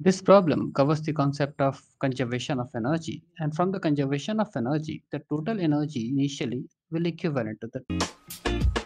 This problem covers the concept of conservation of energy, and from the conservation of energy, the total energy initially will equivalent to the